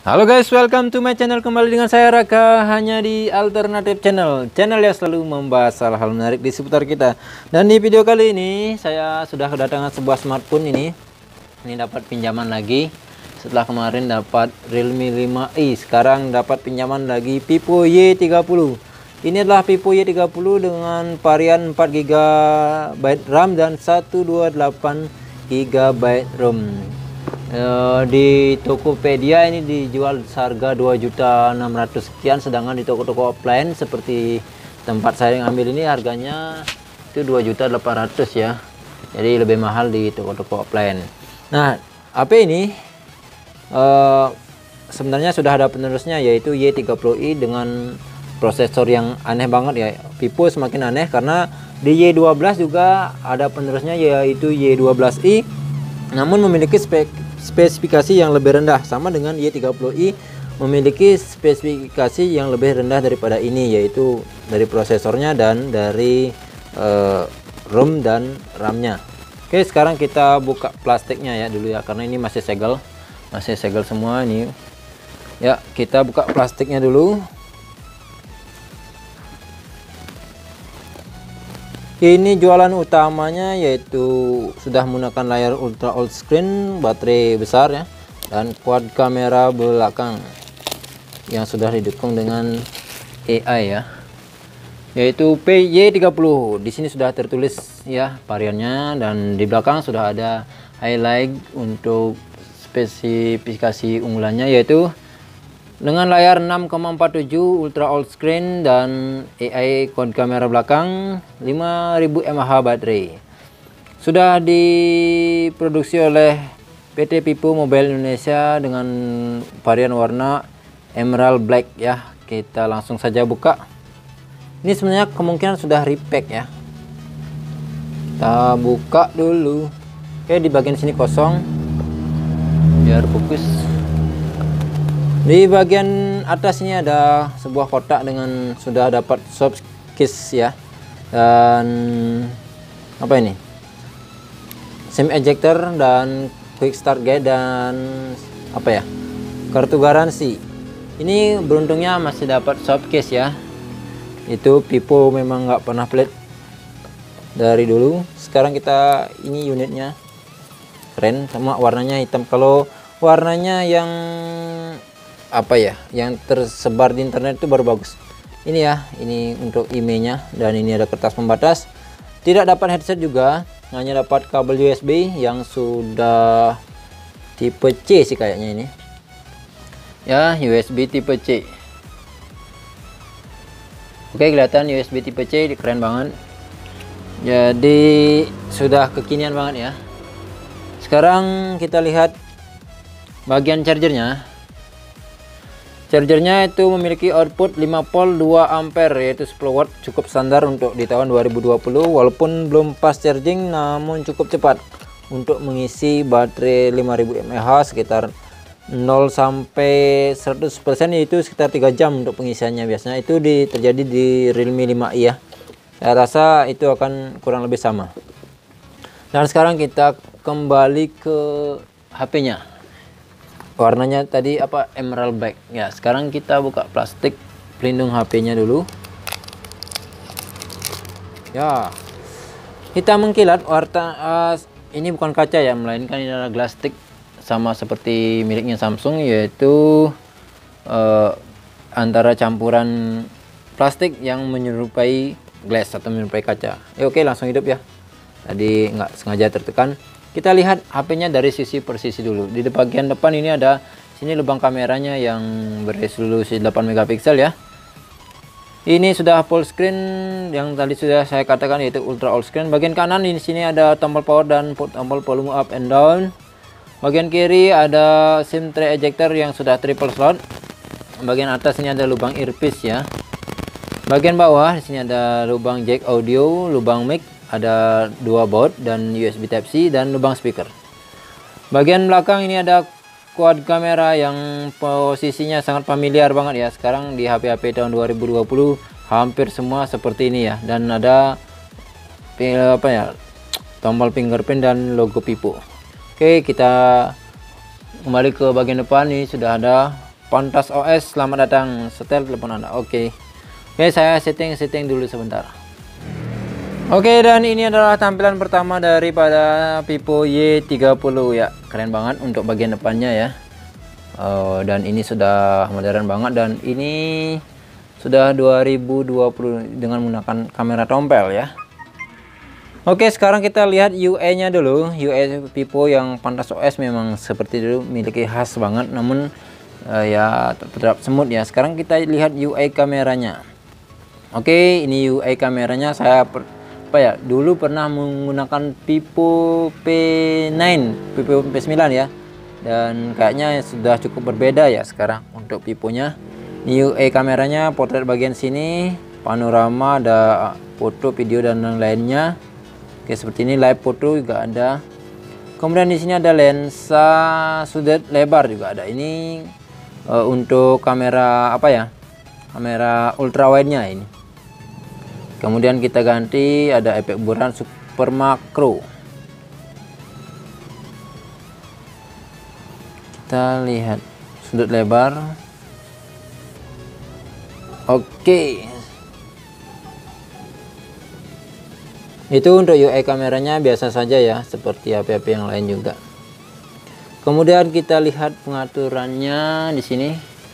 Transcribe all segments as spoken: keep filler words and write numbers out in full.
Halo guys, welcome to my channel. Kembali dengan saya Raka, hanya di Alternatif Channel, channel yang selalu membahas hal-hal menarik di seputar kita. Dan di video kali ini saya sudah kedatangan sebuah smartphone ini. Ini dapat pinjaman lagi. Setelah kemarin dapat Realme lima i, sekarang dapat pinjaman lagi Vivo Y tiga puluh. Ini adalah Vivo Y tiga puluh dengan varian empat giga byte RAM dan seratus dua puluh delapan giga byte ROM. Uh, di Tokopedia ini dijual seharga dua juta enam ratus sekian, sedangkan di toko-toko offline seperti tempat saya yang ambil ini harganya itu dua juta delapan ratus ya. Jadi lebih mahal di toko-toko offline. Nah, H P ini uh, sebenarnya sudah ada penerusnya, yaitu Y tiga puluh i dengan prosesor yang aneh banget ya. Vivo semakin aneh karena di Y dua belas juga ada penerusnya, yaitu Y dua belas i, namun memiliki spek spesifikasi yang lebih rendah, sama dengan Y tiga puluh i memiliki spesifikasi yang lebih rendah daripada ini, yaitu dari prosesornya dan dari uh, ROM dan RAM-nya. Oke, sekarang kita buka plastiknya ya dulu ya, karena ini masih segel, masih segel semua ini. Ya, kita buka plastiknya dulu. Ini jualan utamanya yaitu sudah menggunakan layar ultra old screen, baterai besar ya, dan quad kamera belakang yang sudah didukung dengan A I ya, yaitu P Y tiga puluh. Di sini sudah tertulis ya variannya, dan di belakang sudah ada highlight untuk spesifikasi unggulannya, yaitu dengan layar enam koma empat tujuh ultra old screen dan A I quad kamera belakang, lima ribu mAh baterai. Sudah diproduksi oleh P T Vivo Mobile Indonesia dengan varian warna emerald black ya. Kita langsung saja buka. Ini sebenarnya kemungkinan sudah repack ya. Kita buka dulu. Oke, di bagian sini kosong. Biar fokus. Di bagian atas ini ada sebuah kotak dengan sudah dapat soft case ya, dan apa ini, SIM ejector dan quick start guide dan apa ya, kartu garansi. Ini beruntungnya masih dapat soft case ya. Itu Vivo memang nggak pernah pelit dari dulu. Sekarang kita ini unitnya keren, sama warnanya hitam. Kalau warnanya yang apa ya, yang tersebar di internet itu baru bagus. Ini ya, ini untuk I M E I nya, dan ini ada kertas pembatas. Tidak dapat headset juga, hanya dapat kabel U S B yang sudah tipe C sih kayaknya ini ya, U S B tipe C. Oke, kelihatan U S B tipe C, keren banget. Jadi sudah kekinian banget ya. Sekarang kita lihat bagian chargernya. Chargernya itu memiliki output lima volt dua ampere, yaitu sepuluh watt, cukup standar untuk di tahun dua ribu dua puluh. Walaupun belum fast charging, namun cukup cepat untuk mengisi baterai lima ribu mAh sekitar nol sampai seratus persen, yaitu sekitar tiga jam untuk pengisiannya. Biasanya itu di, terjadi di Realme lima i ya. Saya rasa itu akan kurang lebih sama. Dan sekarang kita kembali ke H P-nya. Warnanya tadi apa, emerald black ya. Sekarang kita buka plastik pelindung H P-nya dulu ya. Hitam mengkilat, warna uh, ini bukan kaca ya, melainkan ini adalah glass stick, sama seperti miliknya Samsung, yaitu uh, antara campuran plastik yang menyerupai glass atau menyerupai kaca ya. Oke, langsung hidup ya, tadi nggak sengaja tertekan. Kita lihat H P-nya dari sisi per sisi dulu. Di bagian depan ini ada sini lubang kameranya yang beresolusi delapan megapiksel ya. Ini sudah full screen yang tadi sudah saya katakan, yaitu ultra old screen. Bagian kanan di sini ada tombol power dan tombol volume up and down. Bagian kiri ada SIM tray ejector yang sudah triple slot. Bagian atas ini ada lubang earpiece ya. Bagian bawah di sini ada lubang jack audio, lubang mic, ada dua baut dan U S B Type C, dan lubang speaker. Bagian belakang ini ada quad kamera yang posisinya sangat familiar banget ya. Sekarang di H P-H P tahun dua ribu dua puluh hampir semua seperti ini ya, dan ada apa ya, tombol fingerprint dan logo Vivo. Oke, kita kembali ke bagian depan. Ini sudah ada Pantas O S, selamat datang, setel telepon Anda. Oke. Oke, saya setting-setting dulu sebentar. Oke, dan ini adalah tampilan pertama daripada Vivo Y tiga puluh ya. Keren banget untuk bagian depannya ya. Uh, dan ini sudah modern banget, dan ini sudah dua ribu dua puluh dengan menggunakan kamera tompel ya. Oke, sekarang kita lihat U I-nya dulu. U I Vivo yang Pantas O S memang seperti dulu, memiliki khas banget, namun uh, ya terhadap semut ya. Sekarang kita lihat U I kameranya. Oke, ini U I kameranya saya per, apa ya? Dulu pernah menggunakan Vivo P sembilan, Vivo P sembilan ya. Dan kayaknya sudah cukup berbeda ya sekarang untuk Vivo-nya. Ini U I kameranya, potret bagian sini, panorama, ada foto, video dan lain-lainnya. Oke, seperti ini, live foto juga ada. Kemudian di sini ada lensa sudut lebar juga ada. Ini uh, untuk kamera apa ya, kamera ultrawide-nya ini. Kemudian kita ganti, ada efek buram super makro. Kita lihat sudut lebar. Oke, itu untuk U I kameranya biasa saja ya, seperti H P H P yang lain juga. Kemudian kita lihat pengaturannya di sini.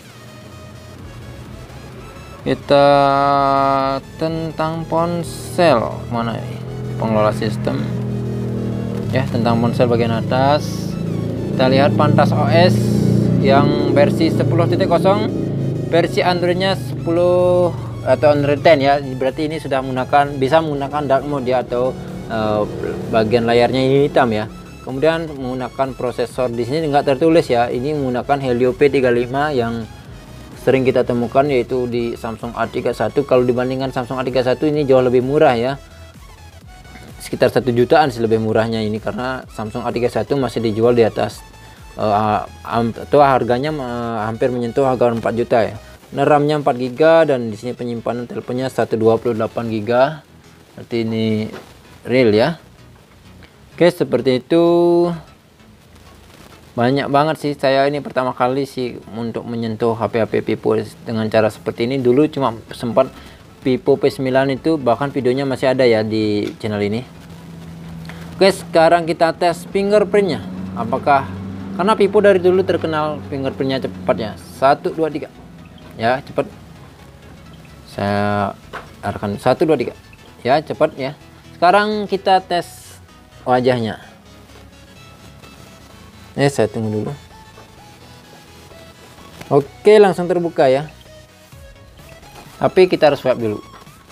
Kita tentang ponsel, mana ini? Pengelola sistem. Ya, tentang ponsel bagian atas. Kita lihat Pantas O S yang versi sepuluh titik nol, versi Androidnya sepuluh atau Android sepuluh ya. Berarti ini sudah menggunakan, bisa menggunakan dark mode ya, atau uh, bagian layarnya hitam ya. Kemudian menggunakan prosesor di sini enggak tertulis ya. Ini menggunakan Helio P tiga puluh lima yang sering kita temukan, yaitu di Samsung A tiga puluh satu. Kalau dibandingkan Samsung A tiga puluh satu ini jauh lebih murah ya. Sekitar satu jutaan sih lebih murahnya ini, karena Samsung A tiga puluh satu masih dijual di atas uh, atau harganya uh, hampir menyentuh harga empat juta ya. Nah, RAM-nya empat giga dan di sini penyimpanan teleponnya seratus dua puluh delapan giga. Berarti ini real ya. Oke, seperti itu. Banyak banget sih, saya ini pertama kali sih untuk menyentuh H P H P Vivo dengan cara seperti ini. Dulu cuma sempat Vivo P sembilan itu, bahkan videonya masih ada ya di channel ini. Oke, sekarang kita tes fingerprintnya. Apakah, karena Vivo dari dulu terkenal fingerprintnya cepat ya. Satu dua tiga ya, cepat. Saya arahkan satu dua tiga ya, cepat ya. Sekarang kita tes wajahnya. Ya, saya tunggu dulu. Oke, langsung terbuka ya. Tapi kita harus swipe dulu.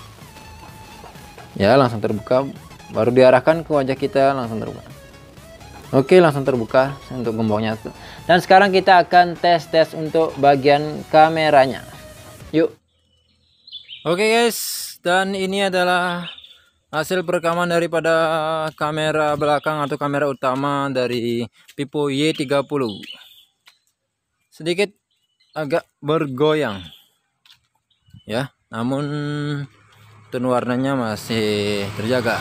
Ya, langsung terbuka. Baru diarahkan ke wajah kita, langsung terbuka. Oke, langsung terbuka untuk gemboknya. Dan sekarang kita akan tes-tes untuk bagian kameranya. Yuk. Oke guys, dan ini adalah hasil perekaman daripada kamera belakang atau kamera utama dari Vivo Y tiga puluh. Sedikit agak bergoyang ya, namun tone warnanya masih terjaga.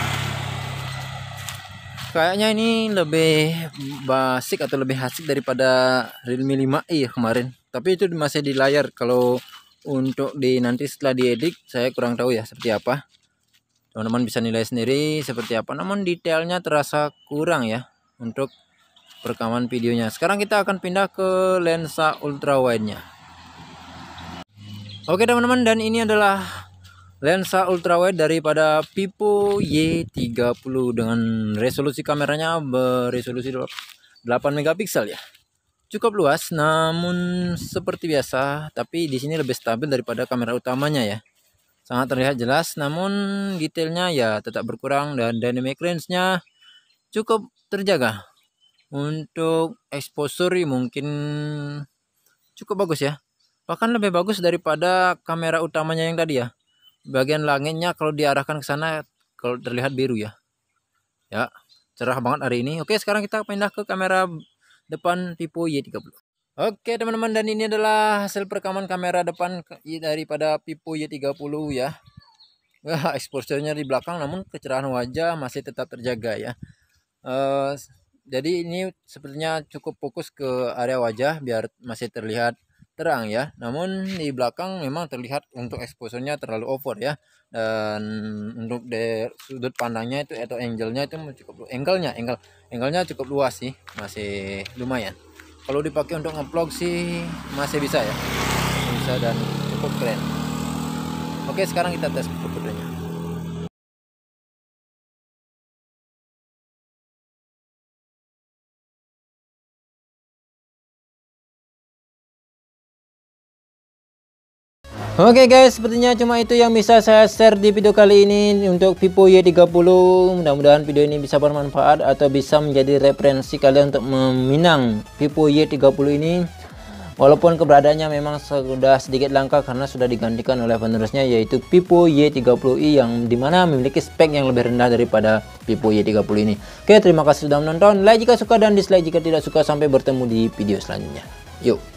Kayaknya ini lebih basic atau lebih asik daripada Realme lima i ya kemarin, tapi itu masih di layar. Kalau untuk di nanti setelah diedit saya kurang tahu ya seperti apa. Teman-teman bisa nilai sendiri seperti apa, namun detailnya terasa kurang ya untuk perekaman videonya. Sekarang kita akan pindah ke lensa ultrawide-nya. Oke teman-teman, dan ini adalah lensa ultrawide daripada Vivo Y tiga puluh dengan resolusi kameranya beresolusi delapan megapiksel ya. Cukup luas, namun seperti biasa, tapi di sini lebih stabil daripada kamera utamanya ya. Sangat terlihat jelas, namun detailnya ya tetap berkurang, dan dynamic range-nya cukup terjaga. Untuk exposure mungkin cukup bagus ya. Bahkan lebih bagus daripada kamera utamanya yang tadi ya. Bagian langitnya kalau diarahkan ke sana kalau terlihat biru ya. Ya, cerah banget hari ini. Oke, sekarang kita pindah ke kamera depan Vivo Y tiga puluh. Oke teman-teman, dan ini adalah hasil perekaman kamera depan daripada Vivo Y tiga puluh ya. Wah, exposure-nya di belakang, namun kecerahan wajah masih tetap terjaga ya. Uh, Jadi ini sepertinya cukup fokus ke area wajah biar masih terlihat terang ya. Namun di belakang memang terlihat untuk exposure-nya terlalu over ya. Dan untuk de sudut pandangnya itu atau angle-nya itu cukup angle-nya angle angle-nya cukup luas sih, masih lumayan. Kalau dipakai untuk nge-vlog sih masih bisa ya. Bisa dan cukup keren. Oke, sekarang kita tes fotonya. Oke guys, sepertinya cuma itu yang bisa saya share di video kali ini untuk Vivo Y tiga puluh. Mudah-mudahan video ini bisa bermanfaat atau bisa menjadi referensi kalian untuk meminang Vivo Y tiga puluh ini. Walaupun keberadaannya memang sudah sedikit langka karena sudah digantikan oleh penerusnya yaitu Vivo Y tiga puluh i yang dimana memiliki spek yang lebih rendah daripada Vivo Y tiga puluh ini. Oke, terima kasih sudah menonton. Like jika suka dan dislike jika tidak suka. Sampai bertemu di video selanjutnya. Yuk.